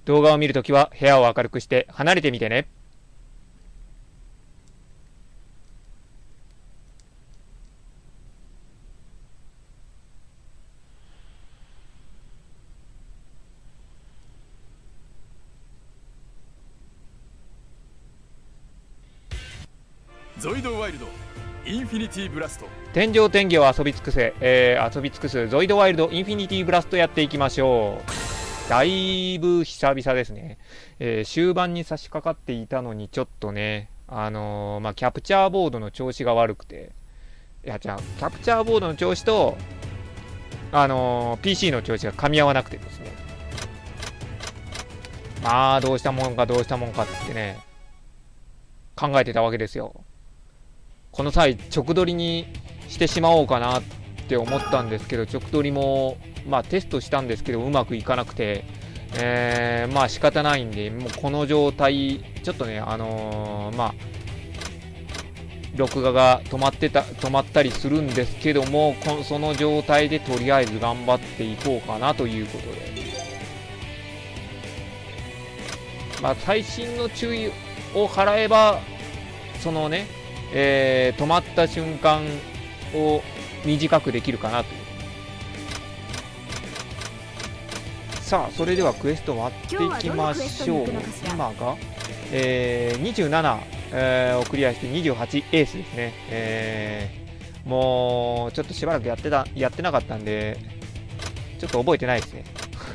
動画を見るときは部屋を明るくして離れてみてね。 ゾイドワイルドインフィニティブラスト。 天上天下を遊び尽くせ、遊び尽くすゾイドワイルドインフィニティブラストやっていきましょう。だいぶ久々ですね。終盤に差し掛かっていたのにちょっとね、キャプチャーボードの調子が悪くて、キャプチャーボードの調子と、PC の調子が噛み合わなくてですね。まあ、どうしたもんかってね、考えてたわけですよ。この際、直撮りにしてしまおうかなって思ったんですけど、直撮りも、テストしたんですけど、うまくいかなくて、仕方ないんで、もうこの状態、ちょっとね、録画が止まったりするんですけども、その状態でとりあえず頑張っていこうかなということで、最新の注意を払えば、そのね、止まった瞬間を短くできるかなという。さあ、それではクエスト割っていきましょう。今が、27、をクリアして28エースですね。もうちょっとしばらくやってなかったんでちょっと覚えてないですね。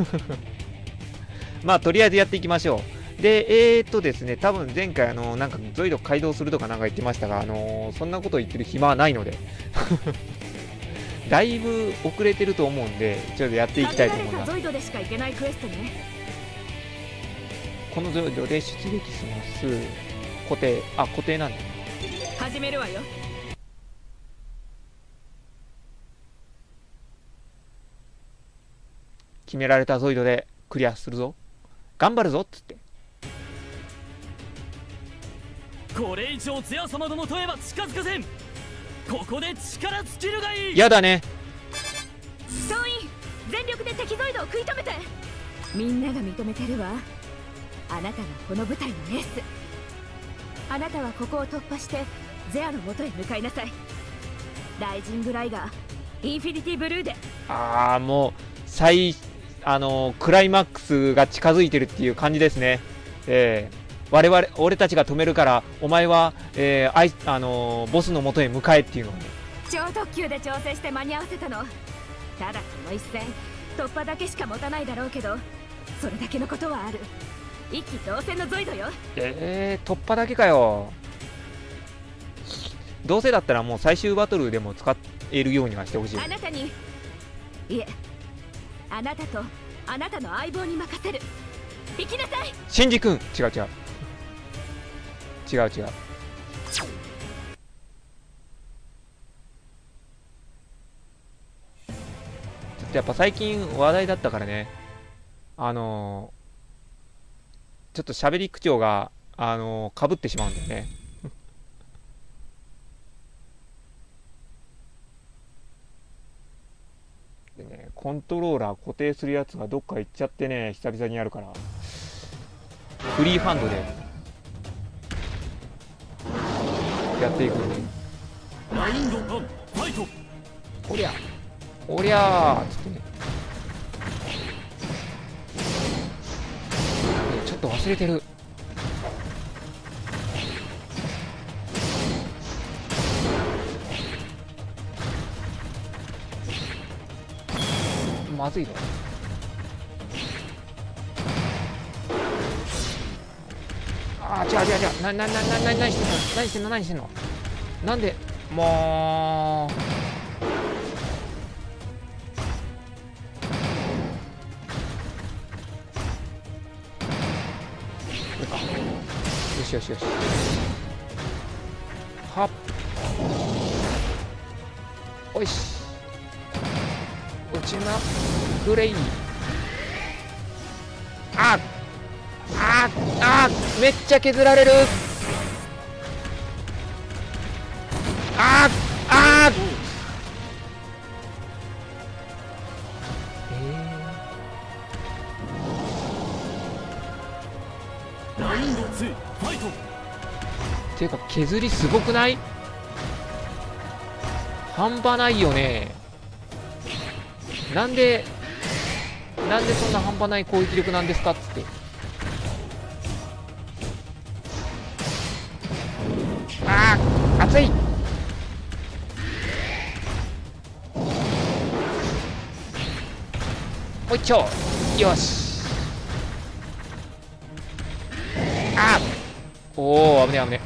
とりあえずやっていきましょう。で、ですね、多分前回なんかゾイド改造するとかなんか言ってましたが、そんなこと言ってる暇はないのでだいぶ遅れてると思うんで、ちょっとやっていきたいと思います。このゾイドで出撃します。固定なんだ。 始めるわよ。 決められたゾイドでクリアするぞ。頑張るぞっつって。 これ以上ゼア様のもとへは近づかせん。ここで力尽きるがいい。 やだね。 総員全力で敵ゾイドを食い止めて。みんなが認めてるわ。あなたがこの部隊のエース。あなたはここを突破してゼアの元へ向かいなさい。ライジングライガーインフィニティブルーで。 もうクライマックスが近づいてるっていう感じですね。俺たちが止めるからお前は、ボスの元へ向かえっていうのをね、 超特急で調整して間に合わせたの。ただこの一戦突破だけしか持たないだろうけど、それだけのことはある。一気当選のゾイドよ。 突破だけかよ。どうせだったらもう最終バトルでも使えるようにはしてほしい。 あなたに、いえ、あなたとあなたの相棒に任せる。行きなさい。 シンジ君。違う。ちょっとやっぱ最近話題だったからね、ちょっと喋り口調がかぶってしまうんだよね。でね、コントローラー固定するやつがどっか行っちゃってね、久々にやるからフリーハンドでやっていくんで、 ラウンド1ファイト。 おりゃーっつってね、ちょっと忘れてる。まずいぞ。違う。何してんの。なんでもう。よし。はっ。おいし。落ちまくれい。めっちゃ削られる。 ラウンド2ファイト。 ていうか削りすごくない？半端ないよね。なんでそんな半端ない攻撃力なんですかっつって。あー熱い。もう一丁。よし。あーおお危ね危ね。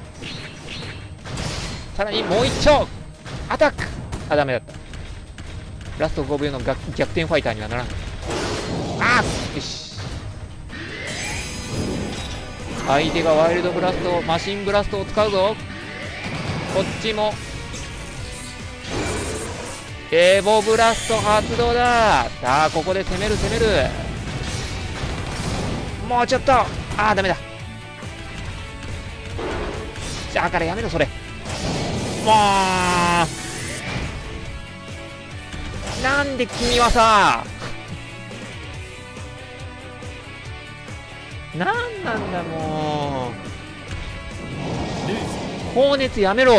さらにもう一丁アタック。あ、ダメだった。ラスト5秒の逆転ファイターにはならん。あーよし。相手がワイルドブラスト、マシンブラストを使うぞ。こっちもエボブラスト発動だ。さあここで攻める攻める。もうちょっと。あーダメだ。だからやめろそれ。もうなんで君はさ、なんなんだもう。高熱やめろ。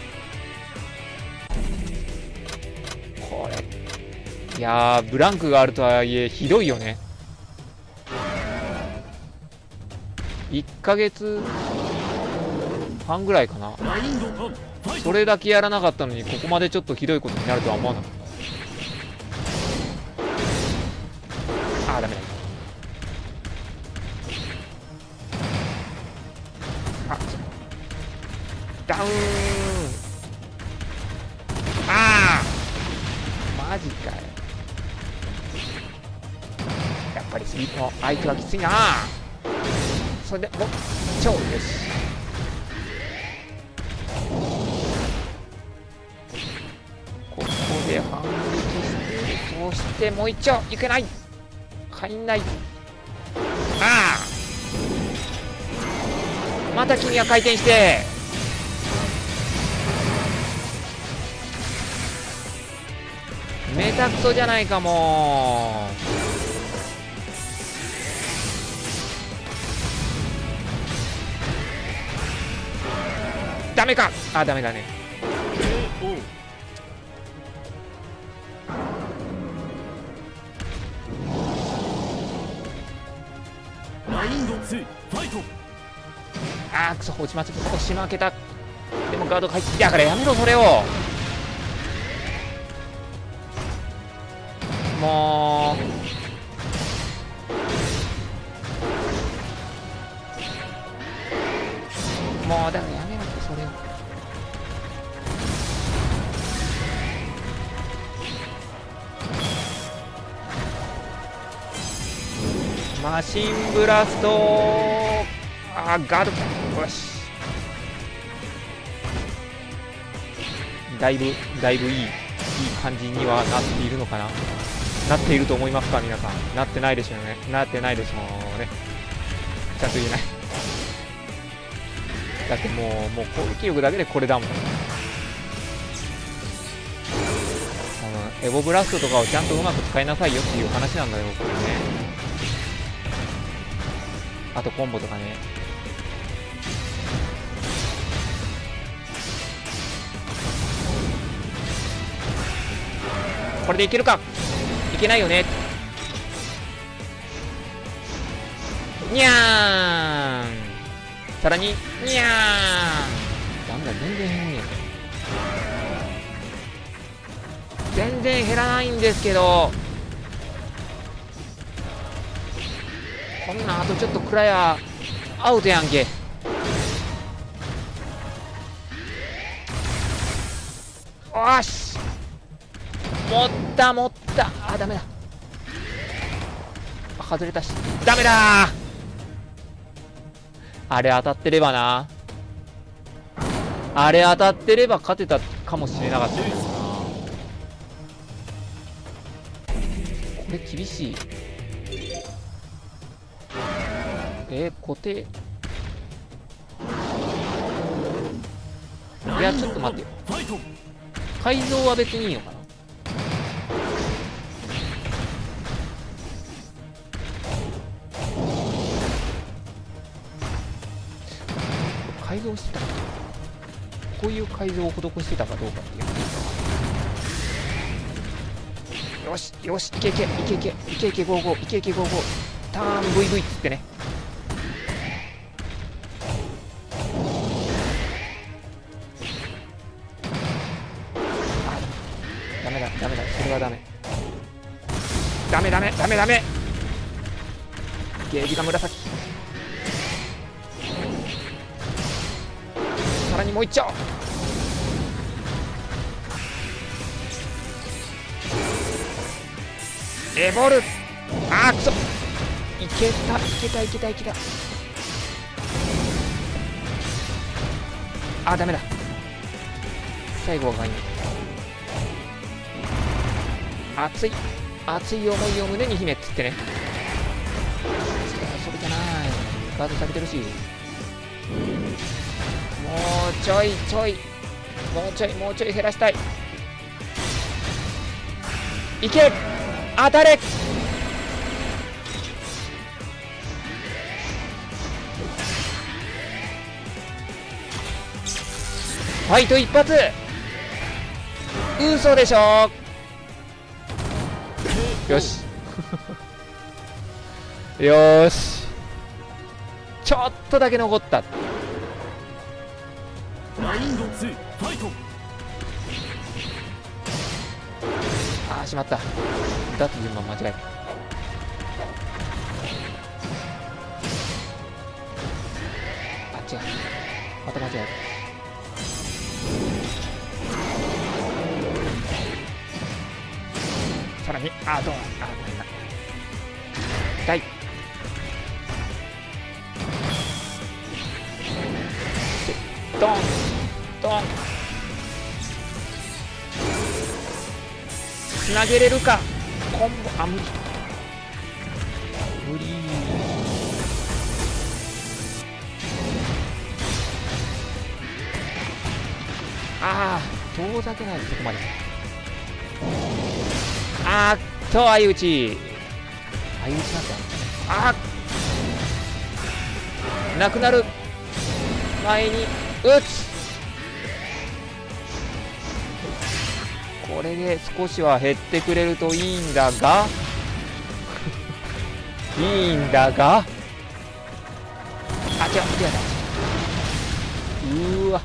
これいやーブランクがあるとはいえひどいよね。1ヶ月半ぐらいかな。それだけやらなかったのにここまでちょっとひどいことになるとは思わなかった。あーダメだ。あダウン。あーマジかよ。やっぱりスリープの相手はきついな。それでもう超よし。ここで反撃して、そしてもう一丁いけない。入んない。ああまた君は回転して。めたくそじゃないかもう。ダメか。あ、ダメだね。 ラウンド2ファイト。 あーくそ押し負けた。でもガードが入って、だからやめろそれを。もうだからやめろってそれを。マシンブラスト。あーガードか。よし。だいぶいい感じにはなっているのかな。なっていると思いますか皆さん。なってないでしょうね。なってないでしょうね。ちゃんと言えない。だってもう攻撃力だけでこれだもん。エボブラストとかをちゃんとうまく使いなさいよっていう話なんだよこれね。あとコンボとかね。これでいけるか。いけないよね。にゃーん。さらににゃーん。ダメだ全然減んねえ。全然減らないんですけど、こんなんあとちょっとくらやアウトやんけ。よし持ったあ、ダメだ。外れたしダメだ。あれ当たってればな。あれ当たってれば勝てたかもしれなかったですな。これ厳しい。固定。いやちょっと待ってよ。改造は別にいいのかな。 改造してたか、こういう改造を施してたかどうかっていう。よしよし、いけいけいけいけいけいけゴーゴーいけいけゴーゴー、ターン VV っつってね。ダメだダメだ、それはダメダメダメダメダメ。ゲージが紫。さらにもう一丁。エボル、あーくそ、いけたいけたいけたいけた。あーダメだ、最後がいい。熱い熱い思いを胸に秘めっつってね。それじゃない、ガードされてるし、もうちょいちょい、もうちょいもうちょい減らしたい。いけ、当たれ。ファイト一発、嘘でしょ。よしよーし、ちょっとだけ残った。 ラウンド2ファイト。 あーしまった、脱順番間違えた。あ違う、また間違えた。さらにあどう、あごめんな、痛い。ドンドン、つなげれるかコンボ。あ無理無理。ああ遠ざけないとそこまで。あーっと相打ち、相打ちなんだ。あーなくなる前に打つ。これで少しは減ってくれるといいんだがいいんだが、あ違う違う、うーわ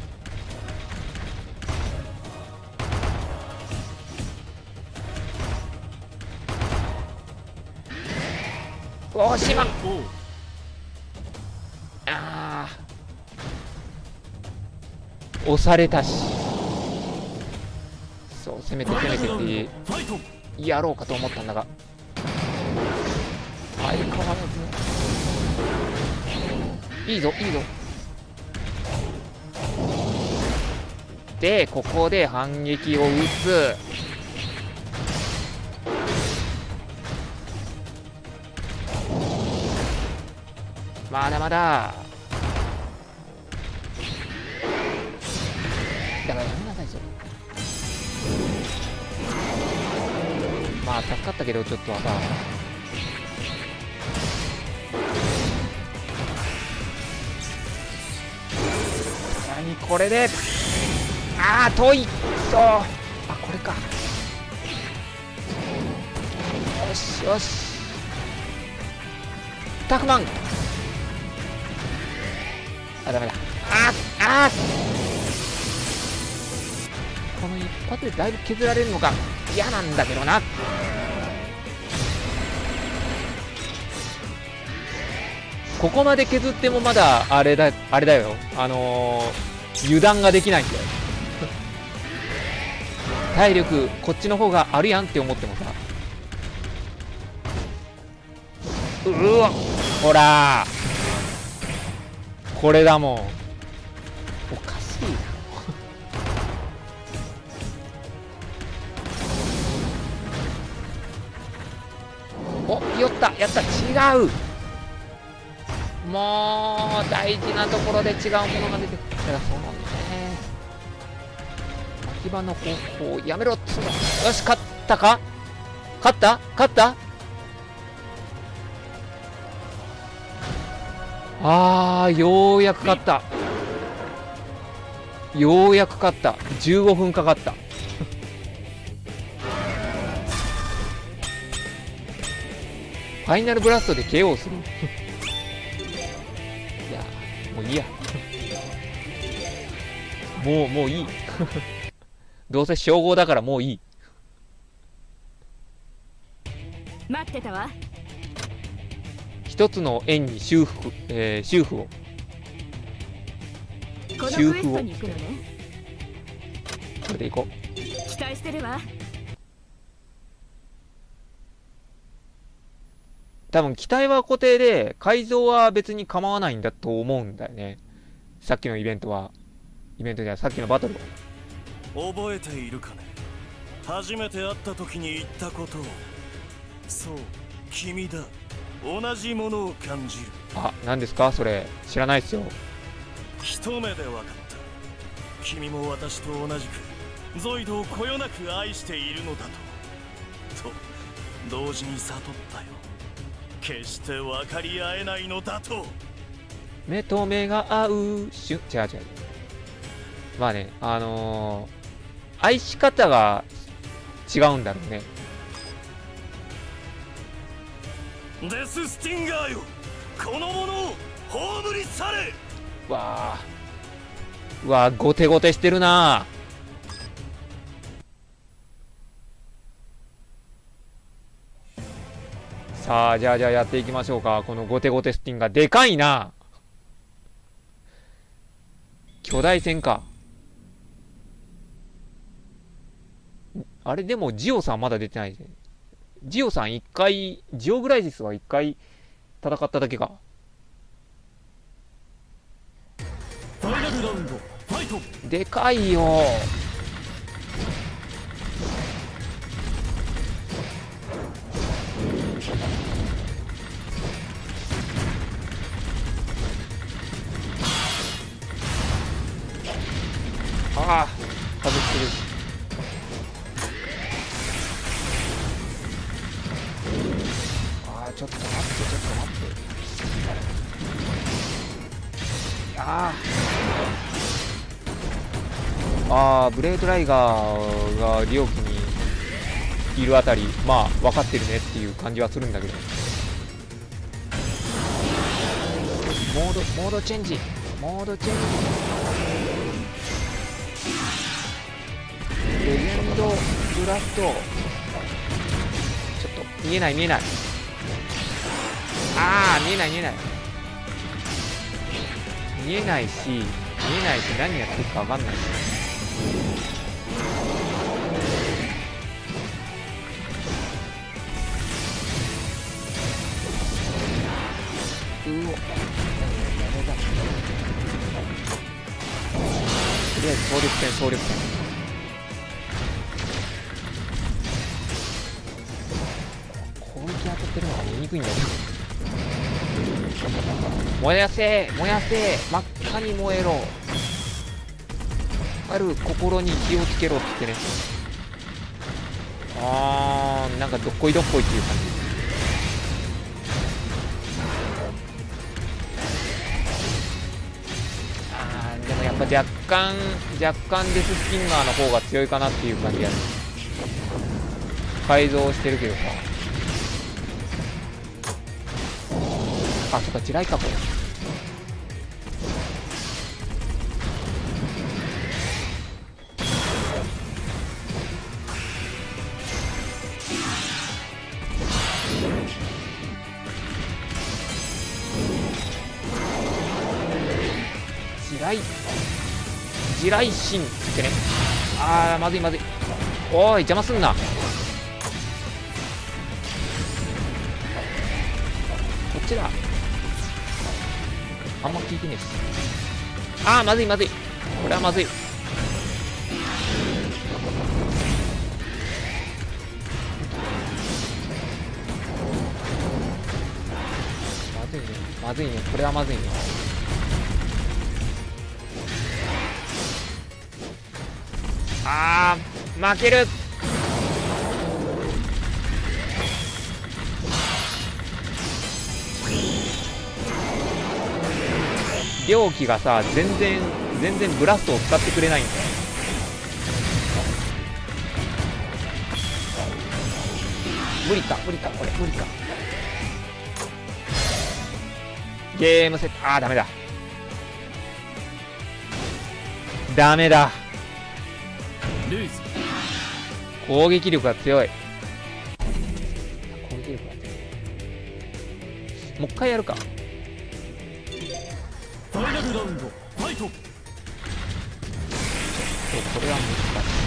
おしまっ、あー押されたし、そう攻めて攻めてってやろうかと思ったんだが、相変わらずいいぞいいぞ。でここで反撃を打つ。まだまだだからやめなさいそれ。まあ助かったけどちょっとはさ、さらにこれであー遠い。そうあこれか。よしよしタフマン、あダメだ。あこの一発でだいぶ削られるのが嫌なんだけどな。ここまで削ってもまだあれだよ、油断ができないんだよ体力こっちの方があるやんって思ってもさ、うわほらこれだもん、おかしいなお酔った、やった、違う、もう大事なところで違うものが出てくる。だからそのね秋葉の方法やめろっつうの。よし勝ったか、勝った勝った。あーようやく勝った。 ようやく勝った。15分かかった。ファイナルブラストで KO する。いやもういいや。もういい。どうせ称号だからもういい。 待ってたわ。 一つの円に修復を。 このクエストに行くのね。 これで行こう。 期待してるわ。 多分機体は固定で改造は別に構わないんだと思うんだよね。さっきのイベントじゃない、さっきのバトルは。 覚えているかね。初めて会った時に言ったことを。そう、君だ。同じものを感じる。 あ、何ですかそれ。知らないっすよ。 一目で分かった。君も私と同じくゾイドをこよなく愛しているのだと同時に悟ったよ。決して分かり合えないのだと。 目と目が合う違う。まあね、愛し方が違うんだろうね。 デススティンガーよ、この者を葬り去れ。 わあ、ゴテゴテしてるな。さあ、じゃあやっていきましょうか。このゴテゴテスティンがでかいな。巨大船か。あれ、でもジオさんまだ出てない。ジオさん一回、ジオグライシスは一回戦っただけか。 ファイナルラウンドファイト。 でかいよ。ああ、外してる。ああ、ちょっと待って。ブレードライガーがリオキにいるあたり、まあ分かってるねっていう感じはするんだけど。モードチェンジ。レジェンドブラスト。ちょっと見えない。ああ、見えないし何やってるか分かんないし。とりあえず総力戦。攻撃当たってるのが見にくいんだよ。燃やせ真っ赤に燃えろ。ある心に気をつけろって言ってね。なんかどっこいっていう感じ。でもやっぱ若干デススティンガーの方が強いかなっていう感じやね。改造してるけどさ。あ、そっか、地雷かこれ。地雷神ってね。まずい。おい、邪魔すんな。こっちだ。あんま効いてねえし。まずい。これはまずい。まずいね。これはまずいね。負ける。領機がさ全然全然ブラストを使ってくれないんだよ。無理かこれ無理か。ゲームセット、ダメだルーズ。 攻撃力が強い。もう一回やるか。 ファイナルラウンドファイト。 これは難しい。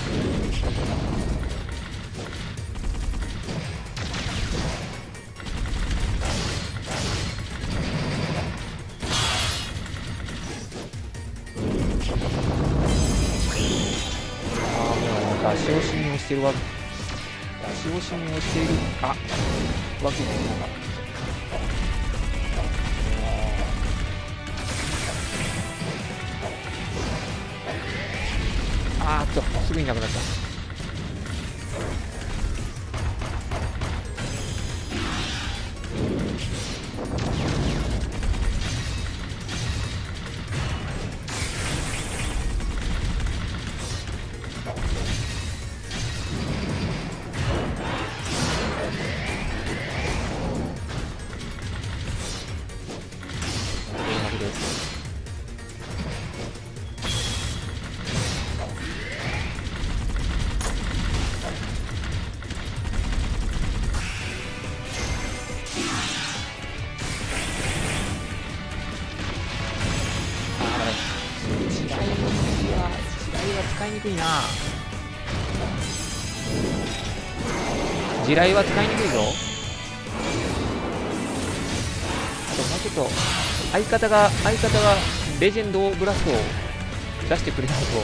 もう出し惜しみをしてるわけ。出し惜しみをしているわけにもなかった。すぐいなくなった。使いにくいな。地雷は使いにくいぞ。あともうちょっと相方がレジェンドブラストを出してくれないと。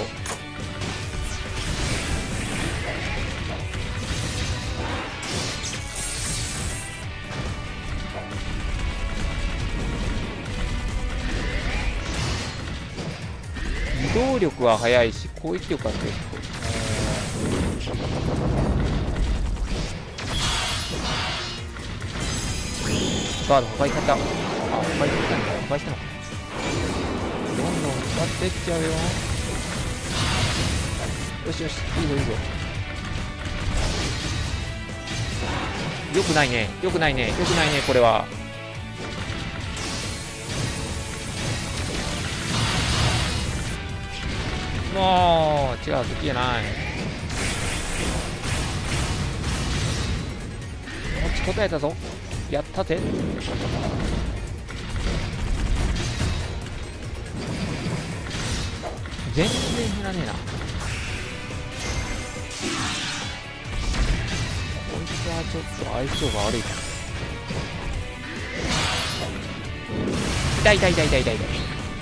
移動力は速いし攻撃力は強い。ガード破壊された。破壊したんだ。破壊したのか。どんどん使っていっちゃうよ。よしよし、いいぞいいぞ。よくないね、よくないね、よくないね、これは。もう違う、敵じゃない。持ちこたえたぞ。やったぜ。全然減らねえな。こいつはちょっと相性が悪いか。痛い痛い痛い痛い痛い痛い。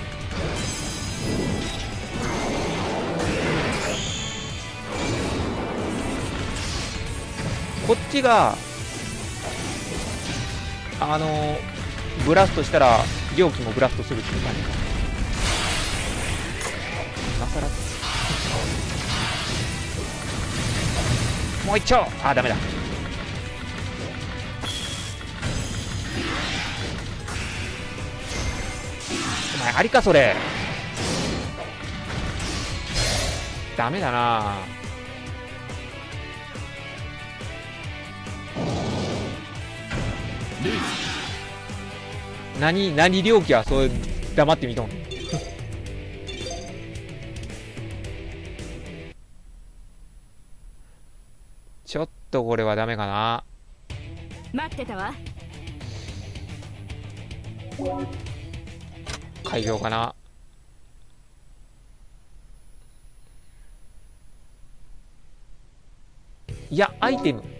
こっちがブラストしたら両機もブラストするっていう感じか。今更もう一丁。ダメだ。お前ありかそれ。ダメだな。何猟奇はそう黙ってみとん。ちょっとこれはダメかな。 待ってたわ。 改行かな。いやアイテム。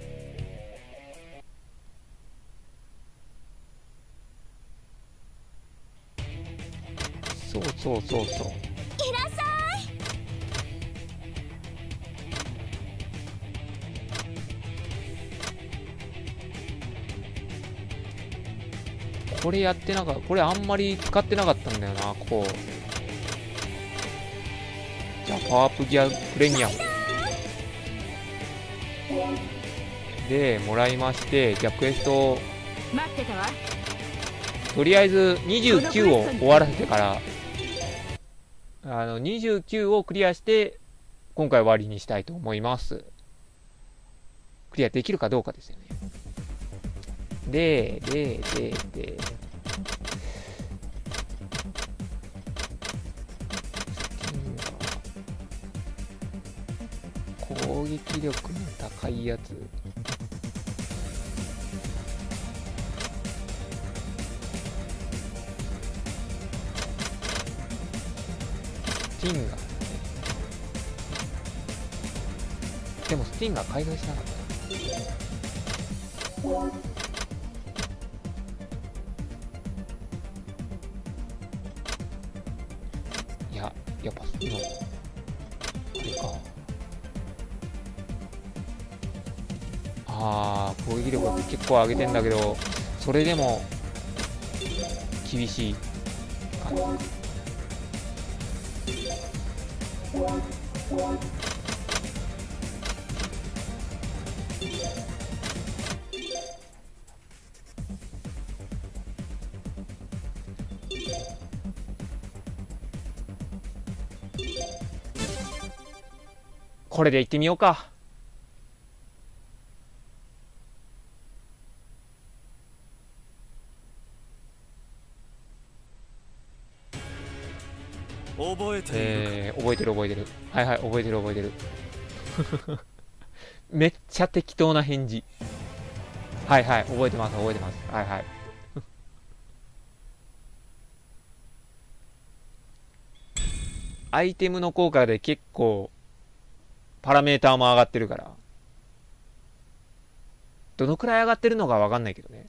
そう。 いらっしゃい。 これやってなかった。これあんまり使ってなかったんだよな。こうじゃあパワーアップギアプレミアムでもらいまして、じゃあクエスト待ってたわ。 とりあえず29を終わらせてから 29をクリアして今回終わりにしたいと思います。クリアできるかどうかですよね。で攻撃力の高いやつ。スティンガーね。でもスティンガー開封しなかった。いや、やっぱ今これか。攻撃力結構上げてんだけど、それでも厳しい感じ。これで行ってみようか。 覚えているか。 覚えてる覚えてる。はいはい、覚えてる覚えてる。めっちゃ適当な返事。はいはい、覚えてます覚えてます。はいはい。アイテムの効果で結構パラメーターも上がってるから、どのくらい上がってるのかわかんないけどね。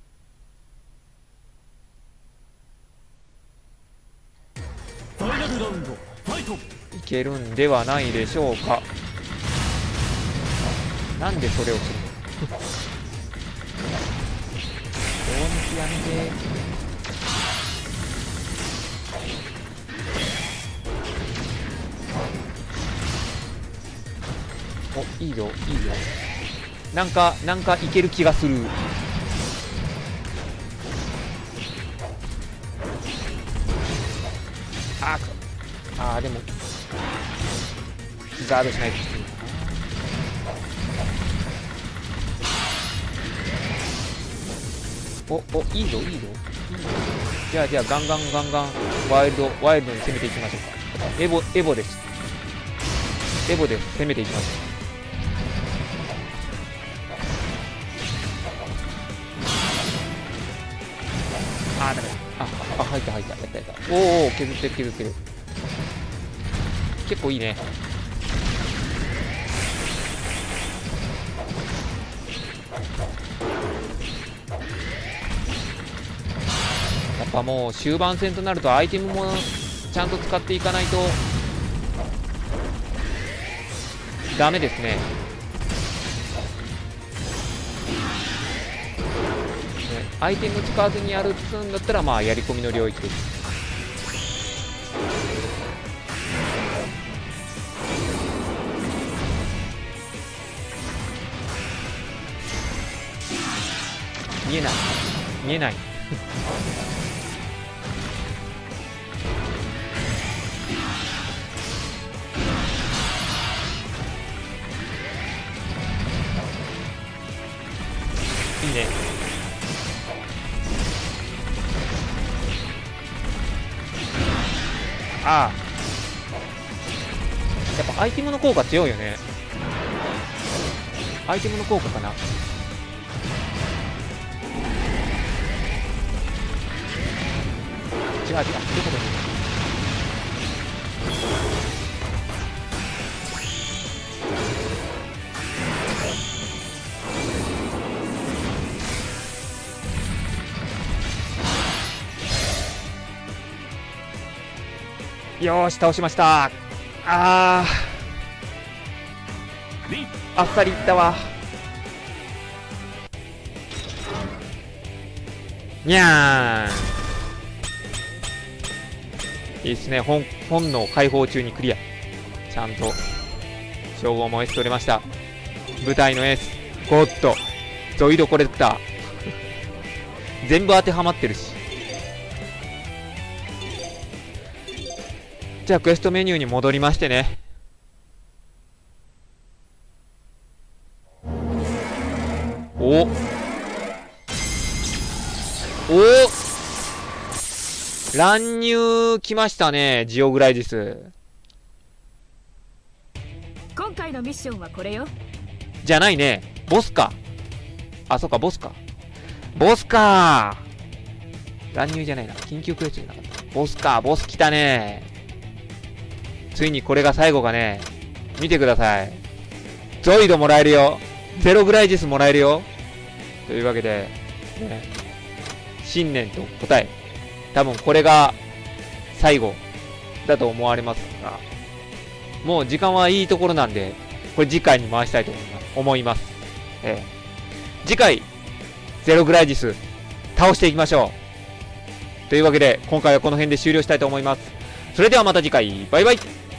ファイナルラウンドファイト。 いけるんではないでしょうか。なんでそれをするの。大抜きやめて。お、いいよいいよ。なんかいける気がする。でもガードしないときついな。いいぞいいぞ。じゃあガンガンワイルドに攻めていきましょうか。エボです。エボで攻めていきましょう。ダメだ。入ったやった。お削ってる。結構いいね。やっぱもう終盤戦となるとアイテムもちゃんと使っていかないとダメですね。アイテム使わずにやるっつうんだったら、まあやり込みの領域です。見えないいいね。やっぱアイテムの効果強いよね。アイテムの効果かな。違うどこよーし倒しました。あっさりいったわ。にゃーん、いいっすね。本の解放中にクリア。ちゃんと称号も S 取れました。舞台の S ゴッドゾイドコレクター全部当てはまってるし。 じゃあクエストメニューに戻りましてね。お乱入来ましたね、ジオグライディス。 今回のミッションはこれよ。 じゃないね、ボスか。あ、そっか、ボスか。ボスか。乱入じゃないな、緊急クエストじゃなかった。ボスか、ボス来たね。ついにこれが最後かね。見てください。ゾイドもらえるよ。ゼログライディスもらえるよ。というわけで、ね、信念と答え。多分これが最後だと思われますが、もう時間はいいところなんで、これ次回に回したいと思います。次回、ゼログライディス倒していきましょう。というわけで、今回はこの辺で終了したいと思います。それではまた次回、バイバイ。